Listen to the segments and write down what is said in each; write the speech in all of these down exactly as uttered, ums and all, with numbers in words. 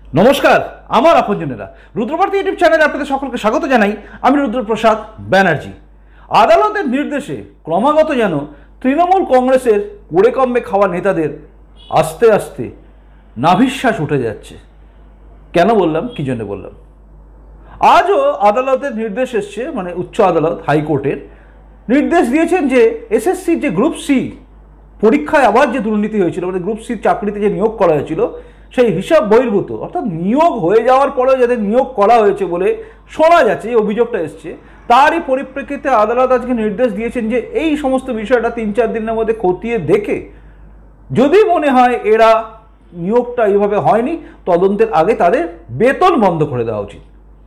নমস্কার, আমার আপনজনেরা রুদ্রবার্তা ইউটিউব চ্যানেলে আপনাদের সকলকে স্বাগত জানাই। আমি রুদ্রপ্রসাদ ব্যানার্জি। আদালতের নির্দেশে ক্রমাগত যেন তৃণমূল কংগ্রেসের কোড়ে কম্বে খাওয়া নেতাদের আস্তে আস্তে নাভিশ্বাস উঠে যাচ্ছে। কেন বললাম, কী জন্য বললাম? আজও আদালতের নির্দেশ এসছে, মানে উচ্চ আদালত হাইকোর্টের নির্দেশ দিয়েছেন যে এসএসসির যে গ্রুপ সি পরীক্ষায় আবার যে দুর্নীতি হয়েছিল, মানে গ্রুপ সির চাকরিতে যে নিয়োগ করা হয়েছিল সেই হিসাব বহির্ভূত, অর্থাৎ নিয়োগ হয়ে যাওয়ার পরেও যাদের নিয়োগ করা হয়েছে বলে শোনা যাচ্ছে, এই অভিযোগটা এসছে, তারই পরিপ্রেক্ষিতে আদালত আজকে নির্দেশ দিয়েছেন যে এই সমস্ত বিষয়টা তিন চার দিনের মধ্যে খতিয়ে দেখে যদি মনে হয় এরা নিয়োগটা এইভাবে হয়নি, তদন্তের আগে তাদের বেতন বন্ধ করে দেওয়া উচিত।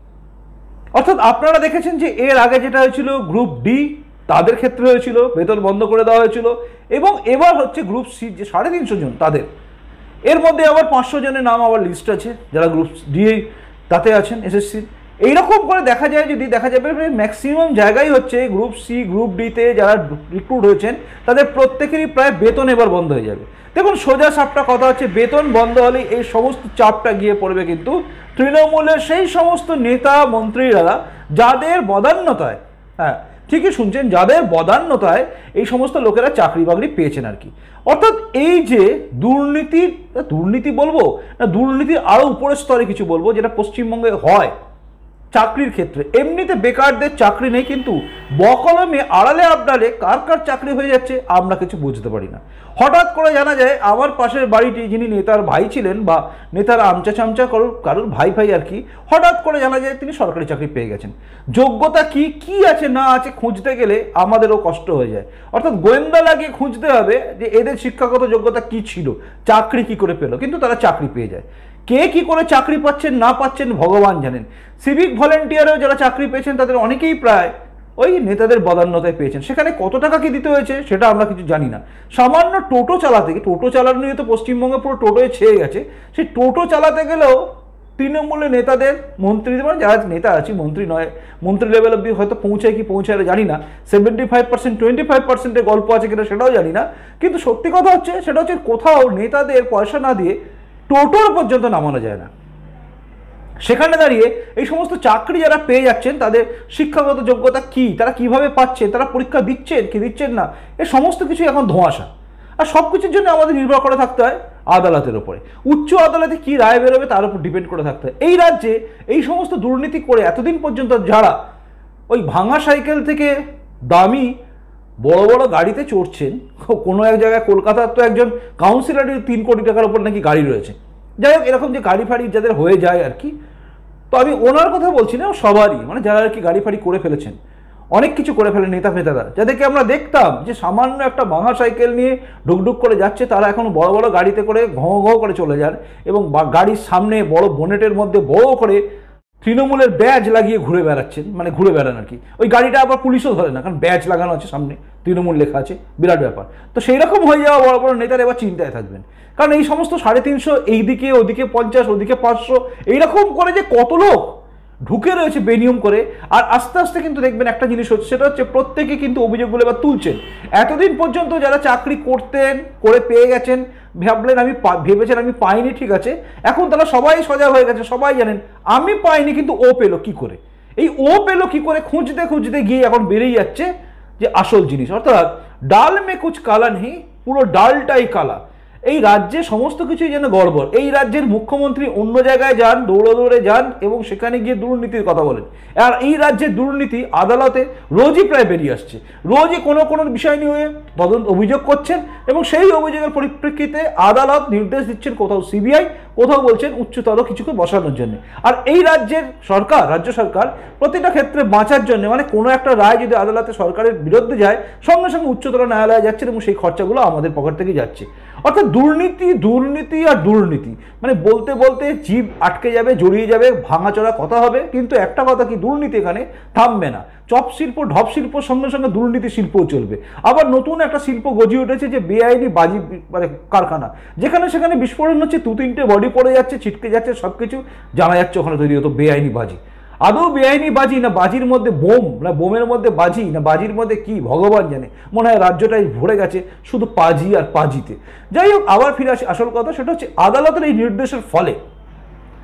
অর্থাৎ আপনারা দেখেছেন যে এর আগে যেটা হয়েছিল গ্রুপ ডি, তাদের ক্ষেত্রে হয়েছিল বেতন বন্ধ করে দেওয়া হয়েছিল, এবং এবার হচ্ছে গ্রুপ সি যে সাড়ে তিনশো জন তাদের, এর মধ্যে আবার পাঁচশো জনের নাম আবার লিস্ট আছে যারা গ্রুপ ডি তাতে আছেন এসএসসির। এইরকম করে দেখা যায়, যদি দেখা যাবে ম্যাক্সিমাম জায়গায় হচ্ছে গ্রুপ সি গ্রুপ ডিতে যারা রিক্রুট হয়েছেন তাদের প্রত্যেকেরই প্রায় বেতন এবার বন্ধ হয়ে যাবে। দেখুন, সোজা সাপটা কথা হচ্ছে, বেতন বন্ধ হলে এই সমস্ত চাপটা গিয়ে পড়বে কিন্তু তৃণমূলের সেই সমস্ত নেতা মন্ত্রীরা যাদের বদান্যতায়, হ্যাঁ ঠিকই শুনছেন, যাদের বদান্যতায় এই সমস্ত লোকেরা চাকরি বাকরি পেয়েছেন আর কি। অর্থাৎ এই যে দুর্নীতির, দুর্নীতি বলবো না দুর্নীতির আরও উপরের স্তরে কিছু বলবো, যেটা পশ্চিমবঙ্গে হয় চাকরির ক্ষেত্রে। এমনিতে বেকারদের চাকরি নেই, কিন্তু বকলমে আড়ালে আবডালে কার কার চাকরি হয়ে যাচ্ছে আমরা কিছু বুঝতে পারি না। হঠাৎ করে জানা যায় আমার পাশের বাড়িটি, যিনি নেতার ভাই ছিলেন বা নেতার আমচা চামচা কারোর কারোর ভাই ভাই আর কি, হঠাৎ করে জানা যায় তিনি সরকারি চাকরি পেয়ে গেছেন। যোগ্যতা কি কি আছে না আছে খুঁজতে গেলে আমাদেরও কষ্ট হয়ে যায়। অর্থাৎ গোয়েন্দা লাগিয়ে খুঁজতে হবে যে এদের শিক্ষাগত যোগ্যতা কি ছিল, চাকরি কি করে পেল, কিন্তু তারা চাকরি পেয়ে যায়। কে কি করে চাকরি পাচ্ছেন না পাচ্ছেন ভগবান জানেন। সিভিক ভলেন্টিয়ারেও যারা চাকরি পেয়েছেন তাদের অনেকেই প্রায় ওই নেতাদের বদান্যতায় পেয়েছেন। সেখানে কত টাকা কি দিতে হয়েছে সেটা আমরা কিছু জানি না। সামান্য টোটো চালাতে, টোটো চালানো নিয়ে তো পশ্চিমবঙ্গে পুরো টোটোয় ছেয়ে গেছে, সেই টোটো চালাতে গেলেও তৃণমূলের নেতাদের, মন্ত্রীদের, মানে যারা নেতা আছে, মন্ত্রী নয়, মন্ত্রী লেভেল অব্দি হয়তো পৌঁছায় কি পৌঁছায় জানি না, seventy five percent twenty five পার্সেন্টের গল্প আছে কিনা সেটাও জানি না, কিন্তু সত্যি কথা হচ্ছে সেটা হচ্ছে কোথাও নেতাদের পয়সা না দিয়ে টোটোর পর্যন্ত নামানো যায় না। সেখানে দাঁড়িয়ে এই সমস্ত চাকরি যারা পেয়ে যাচ্ছেন তাদের শিক্ষাগত যোগ্যতা কি, তারা কিভাবে পাচ্ছেন, তারা পরীক্ষা দিচ্ছেন কি দিচ্ছেন না, এ সমস্ত কিছু এখন ধোঁয়াশা। আর সব কিছুর জন্য আমাদের নির্ভর করে থাকতে হয় আদালতের ওপরে। উচ্চ আদালতে কি রায় বেরোবে তার উপর ডিপেন্ড করে থাকতে হয়। এই রাজ্যে এই সমস্ত দুর্নীতি করে এতদিন পর্যন্ত যারা ওই ভাঙা সাইকেল থেকে দামি বড় বড় গাড়িতে চড়ছেন, কোনো এক জায়গায় কলকাতার তো একজন কাউন্সিলরের তিন কোটি টাকার ওপর নাকি গাড়ি রয়েছে, যাই হোক এরকম যে গাড়ি ফাড়ি যাদের হয়ে যায় আর কি, তো আমি ওনার কথা বলছি না, সবারই, মানে যারা আর কি গাড়ি ফাড়ি করে ফেলেছেন, অনেক কিছু করে ফেলেন নেতা ফেতারা, যাদেরকে আমরা দেখতাম যে সামান্য একটা ভাঙা সাইকেল নিয়ে ঢুকঢুক করে যাচ্ছে, তারা এখন বড় বড় গাড়িতে করে ঘঁ ঘঁ করে চলে যান, এবং গাড়ির সামনে বড় বোনেটের মধ্যে বড় করে তৃণমূলের ব্যাজ লাগিয়ে ঘুরে বেড়াচ্ছেন, মানে ঘুরে বেড়ান আর কি। ওই গাড়িটা আবার পুলিশও ধরে না, কারণ ব্যাজ লাগানো আছে সামনে, তৃণমূল লেখা আছে, বিরাট ব্যাপার। তো সেই রকম হয়ে যাওয়া বড় বড় নেতারা এবার চিন্তায় থাকবেন, কারণ এই সমস্ত সাড়ে তিনশো এইদিকে ওদিকে পঞ্চাশ ওদিকে পাঁচশো এইরকম করে যে কত লোক ঢুকে রয়েছে বেনিয়ম করে। আর আস্তে আস্তে কিন্তু দেখবেন একটা জিনিস হচ্ছে, সেটা হচ্ছে প্রত্যেকে কিন্তু অভিযোগগুলো এবার তুলছেন। এতদিন পর্যন্ত যারা চাকরি করতেন, করে পেয়ে গেছেন, ভাবলেন আমি ভেবেছেন আমি পাইনি, ঠিক আছে, এখন তারা সবাই সজাগ হয়ে গেছে, সবাই জানেন আমি পাইনি কিন্তু ও পেলো কি করে, এই ও পেলো কি করে খুঁজতে খুঁজতে গিয়ে এখন বেরিয়ে যাচ্ছে যে আসল জিনিস। অর্থাৎ ডাল মে কুছ কালা নেই, পুরো ডালটাই কালা। এই রাজ্যে সমস্ত কিছুই যেন গড়বড়। এই রাজ্যের মুখ্যমন্ত্রী অন্য জায়গায় যান, দৌড়ে দৌড়ে যান এবং সেখানে গিয়ে দুর্নীতির কথা বলেন। আর এই রাজ্যের দুর্নীতি আদালতে রোজই প্রায় বেরিয়ে আসছে, রোজই কোনো কোনো বিষয় নিয়ে তদন্ত অভিযোগ করছেন, এবং সেই অভিযোগের পরিপ্রেক্ষিতে আদালত নির্দেশ দিচ্ছেন কোথাও সিবিআই, কোথাও বলছেন উচ্চতর কিছুকে বসানোর জন্য। আর এই রাজ্যের সরকার, রাজ্য সরকার প্রতিটা ক্ষেত্রে বাঁচার জন্য, মানে কোনো একটা রায় যদি আদালতে সরকারের বিরুদ্ধে যায়, সঙ্গে সঙ্গে উচ্চতর ন্যায়ালয়ে যাচ্ছেন এবং সেই খরচাগুলো আমাদের পকেট থেকে যাচ্ছে। অর্থাৎ দুর্নীতি দুর্নীতি আর দুর্নীতি, মানে বলতে বলতে জিভ আটকে যাবে, জড়িয়ে যাবে, ভাঙাচোরা কথা হবে, কিন্তু একটা কথা কি, দুর্নীতি এখানে থামবে না। চপ শিল্প, ঢপ শিল্পর সঙ্গে সঙ্গে দুর্নীতি শিল্পও চলবে। আবার নতুন একটা শিল্প গজিয়ে উঠেছে যে বেআইনি বাজি, মানে কারখানা, যেখানে সেখানে বিস্ফোরণ হচ্ছে, দু তিনটে বডি পড়ে যাচ্ছে, ছিটকে যাচ্ছে, সব কিছু জানা যাচ্ছে ওখানে তৈরি হতো বেআইনি বাজি। আদৌ বেআইনি বাজি না বাজির মধ্যে বোম, না বোমের মধ্যে বাজি, না বাজির মধ্যে কি ভগবান জানে। মনে হয় রাজ্যটাই ভরে গেছে শুধু পাজি আর পাজিতে। যাই হোক, আবার ফিরে আসি আসল কথা, সেটা হচ্ছে আদালতের এই নির্দেশের ফলে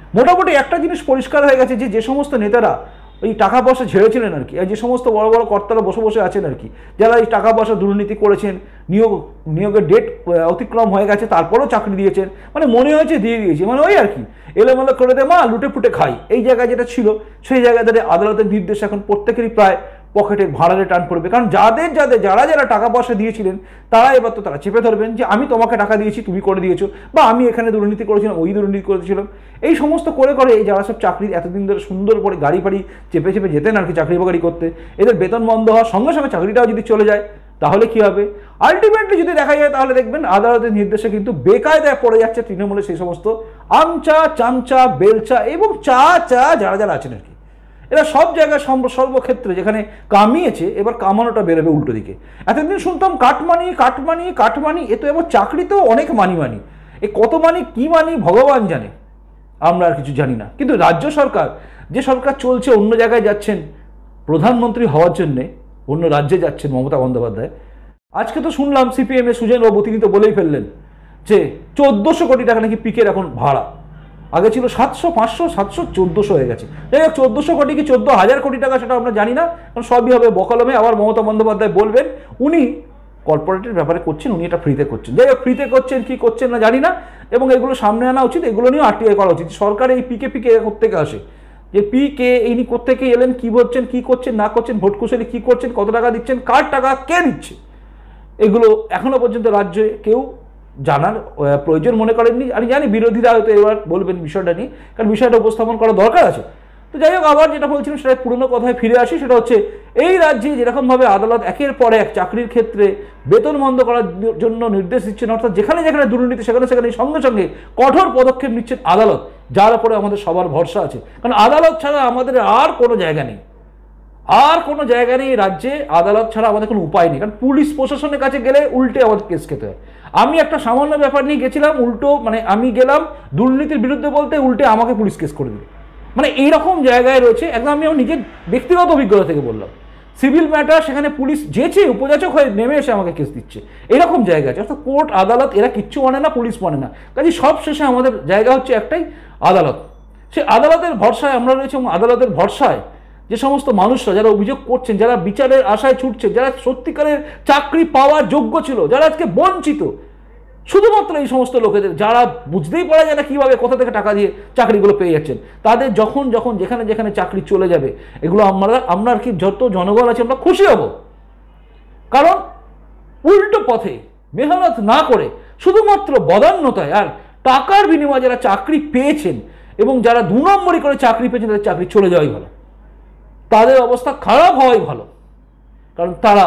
মোটামুটি একটা জিনিস পরিষ্কার হয়ে গেছে যে যে সমস্ত নেতারা ওই টাকা পয়সা ঝেড়েছিলেন আর কি, আর যে সমস্ত বড় বড় কর্তারা বসে বসে আছেন আর কি, যারা এই টাকা পয়সা দুর্নীতি করেছেন, নিয়োগ নিয়োগের ডেট অতিক্রম হয়ে গেছে তারপরেও চাকরি দিয়েছেন, মানে মনে হয়েছে দিয়ে দিয়েছে, মানে ওই আর কি এলোমেলো করে দে মা লুটে ফুটে খাই, এই জায়গায় যেটা ছিল সেই জায়গায় তাদের আদালতের নির্দেশ এখন প্রত্যেকেরই প্রায় পকেটে ভাড়ারে টান পড়বে। কারণ যাদের যাদের যারা যারা টাকা পয়সা দিয়েছিলেন তারা এবার তো তারা চেপে ধরবেন যে আমি তোমাকে টাকা দিয়েছি তুমি করে দিয়েছো, বা আমি এখানে দুর্নীতি করেছিলাম ওই দুর্নীতি করেছিলাম, এই সমস্ত করে করে এই যারা সব চাকরি এতদিন ধরে সুন্দর করে গাড়ি ফাড়ি চেপে চেপে যেতেন আর কি চাকরি বাকরি করতে, এদের বেতন বন্ধ হওয়ার সঙ্গে সঙ্গে চাকরিটাও যদি চলে যায় তাহলে কি হবে? আলটিমেটলি যদি দেখা যায় তাহলে দেখবেন আদালতের নির্দেশে কিন্তু বেকায়দায় পড়ে যাচ্ছে তৃণমূলের সেই সমস্ত আমচা চামচা বেলচা এবং চা চা যারা যারা আছেন আর কি। এরা সব জায়গায় সর্বক্ষেত্রে যেখানে কামিয়েছে এবার কামানোটা বেরোবে উল্টো দিকে। এতদিন শুনতাম কাটমানি কাটমানি কাটমানি, এ তো এবার চাকরিতেও অনেক মানি মানি, এ কত মানি কি মানি ভগবান জানে, আমরা আর কিছু জানি না। কিন্তু রাজ্য সরকার যে সরকার চলছে অন্য জায়গায় যাচ্ছেন প্রধানমন্ত্রী হওয়ার জন্যে, অন্য রাজ্যে যাচ্ছেন মমতা বন্দ্যোপাধ্যায়। আজকে তো শুনলাম সিপিএম এর সুজেন বাবু তিনি তো বলেই ফেললেন যে চোদ্দশো কোটি টাকা নাকি পিকের এখন ভাড়া, আগে ছিল সাতশো পাঁচশো সাতশো চোদ্দশো হয়ে গেছে। যাই হোক চোদ্দশো কোটি কি চোদ্দ হাজার কোটি টাকা সেটা আমরা জানি না, কারণ সবই হবে বকলমে। আবার মমতা বন্দ্যোপাধ্যায় বলবেন উনি কর্পোরেটের ব্যাপারে করছেন, উনি এটা ফ্রিতে করছেন। যাই হোক ফ্রিতে করছেন কি করছেন না জানি না, এবং এগুলো সামনে আনা উচিত, এগুলো নিয়েও আরটিআই করা উচিত। সরকার এই পিকে পিকে কোত্থেকে আসে, যে পি কে ইনি কোত্থেকে এলেন, কি বলছেন কি করছেন না করছেন, ভোট কুশলী কি করছেন, কত টাকা দিচ্ছেন, কার টাকা কে দিচ্ছে, এগুলো এখনো পর্যন্ত রাজ্যে কেউ জানার প্রয়োজন মনে করেননি। আমি জানি বিরোধীরা হয়তো এবার বলবেন বিষয়টা নিয়ে, কারণ বিষয়টা উপস্থাপন করা দরকার আছে। তো যাই হোক আবার যেটা বলছিলাম সেটা পুরনো কথায় ফিরে আসি, সেটা হচ্ছে এই রাজ্যে যেরকমভাবে আদালত একের পর এক চাকরির ক্ষেত্রে বেতন বন্ধ করার জন্য নির্দেশ দিচ্ছেন, অর্থাৎ যেখানে যেখানে দুর্নীতি সেখানে সেখানে সঙ্গে সঙ্গে কঠোর পদক্ষেপ নিচ্ছেন আদালত, যার উপরে আমাদের সবার ভরসা আছে। কারণ আদালত ছাড়া আমাদের আর কোনো জায়গা নেই, আর কোনো জায়গা নেই রাজ্যে, আদালত ছাড়া আমাদের কোনো উপায় নেই। কারণ পুলিশ প্রশাসনের কাছে গেলে উল্টে আমাদের কেস খেতে হয়। আমি একটা সামান্য ব্যাপার নিয়ে গেছিলাম, উল্টো মানে আমি গেলাম দুর্নীতির বিরুদ্ধে বলতে, উল্টে আমাকে পুলিশ কেস করে দিল। মানে এইরকম জায়গায় রয়েছে, একদম আমি আমার নিজের ব্যক্তিগত অভিজ্ঞতা থেকে বললাম, সিভিল ম্যাটার সেখানে পুলিশ যেছে উপযাচক হয়ে নেমে এসে আমাকে কেস দিচ্ছে, এরকম জায়গা আছে। অর্থাৎ কোর্ট আদালত এরা কিচ্ছু মানে না, পুলিশ মানে না। কাজে সব শেষে আমাদের জায়গা হচ্ছে একটাই, আদালত। সে আদালতের ভরসায় আমরা রয়েছি, এবং আদালতের ভরসায় যে সমস্ত মানুষরা যারা অভিযোগ করছেন, যারা বিচারের আশায় ছুটছেন, যারা সত্যিকারের চাকরি পাওয়ার যোগ্য ছিল, যারা আজকে বঞ্চিত, শুধুমাত্র এই সমস্ত লোকেদের যারা বুঝতেই পারা যায় না কীভাবে কোথা থেকে টাকা দিয়ে চাকরিগুলো পেয়ে যাচ্ছেন, তাদের যখন যখন যেখানে যেখানে চাকরি চলে যাবে, এগুলো আমরা আমরা আর কি যত জনগণ আছে আমরা খুশি হব। কারণ উল্টো পথে মেহনত না করে শুধুমাত্র বদান্যতায় আর টাকার বিনিময়ে যারা চাকরি পেয়েছেন, এবং যারা দু নম্বরই করে চাকরি পেয়েছেন, তাদের চাকরি চলে যাওয়াই ভালো, তাদের অবস্থা খারাপ হওয়াই ভালো। কারণ তারা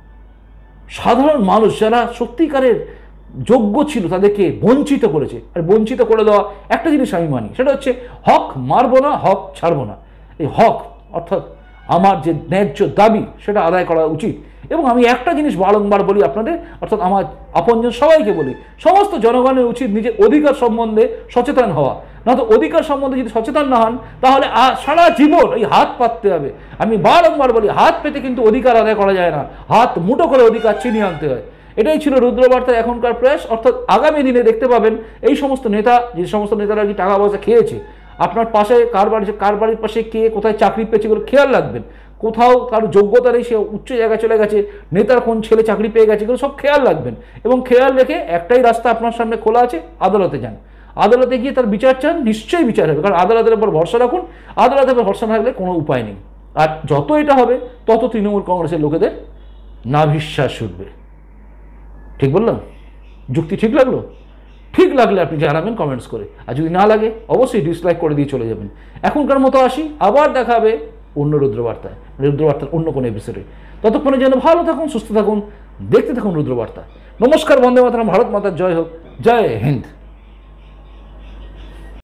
সাধারণ মানুষ যারা সত্যিকারের যোগ্য ছিল তাদেরকে বঞ্চিত করেছে। আর বঞ্চিত করে দেওয়া একটা জিনিস আমি মানি, সেটা হচ্ছে হক মারবো না, হক ছাড়বো না। এই হক অর্থাৎ আমার যে ন্যায্য দাবি সেটা আদায় করা উচিত। এবং আমি একটা জিনিস বারংবার বলি আপনাদের, অর্থাৎ আমার আপনজন সবাইকে বলি, সমস্ত জনগণের উচিত নিজের অধিকার সম্বন্ধে সচেতন হওয়া। না তো অধিকার সম্বন্ধে যদি সচেতন না হন তাহলে সারা জীবন এই হাত পাততে হবে। আমি বারংবার বলি, হাত পেতে কিন্তু অধিকার আদায় করা যায় না, হাত মুঠো করে অধিকার ছিনিয়ে আনতে হয়। এটাই ছিল রুদ্রবার্তার এখনকার প্রয়াস। অর্থাৎ আগামী দিনে দেখতে পাবেন এই সমস্ত নেতা, যে সমস্ত নেতারা কি টাকা পয়সা খেয়েছে, আপনার পাশে কার বাড়ি কার বাড়ির পাশে কে কোথায় চাকরি পেয়েছে এগুলো খেয়াল রাখবেন। কোথাও কারো যোগ্যতা নেই, সে উচ্চ জায়গায় চলে গেছে, নেতার কোন ছেলে চাকরি পেয়ে গেছে, এগুলো সব খেয়াল রাখবেন। এবং খেয়াল রেখে একটাই রাস্তা আপনার সামনে খোলা আছে, আদালতে যান। আদালতে গিয়ে তার বিচার চান, নিশ্চয়ই বিচার হবে। কারণ আদালতের উপর ভরসা রাখুন, আদালতের উপর ভরসা না থাকলে কোনো উপায় নেই। আর যত এটা হবে তত তৃণমূল কংগ্রেসের লোকেদের নাভিশ্বাস উঠবে। ঠিক বললাম? যুক্তি ঠিক লাগলো? ঠিক লাগলে আপনি জানাবেন কমেন্টস করে, আর যদি না লাগে অবশ্যই ডিসলাইক করে দিয়ে চলে যাবেন। এখনকার মতো আসি, আবার দেখা হবে অন্য রুদ্রবার্তায়, রুদ্রবার্তার অন্য কোনো এপিসোডে। ততক্ষণে যেন ভালো থাকুন, সুস্থ থাকুন, দেখতে থাকুন রুদ্রবার্তা। নমস্কার, বন্দে মাতরম, ভারত মাতার জয় হোক, জয় হিন্দ।